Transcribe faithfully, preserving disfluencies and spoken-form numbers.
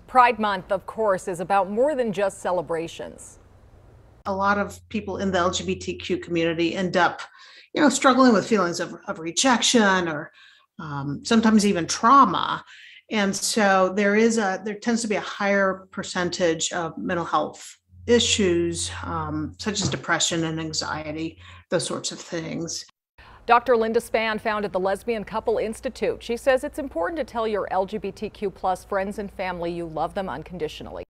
Pride Month, of course, is about more than just celebrations. A lot of people in the L G B T Q community end up, you know, struggling with feelings of, of rejection or um, sometimes even trauma. And so there is a, there tends to be a higher percentage of mental health issues, um, such as depression and anxiety, those sorts of things. Doctor Linda Spann founded the Lesbian Couple Institute. She says it's important to tell your L G B T Q plus friends and family you love them unconditionally.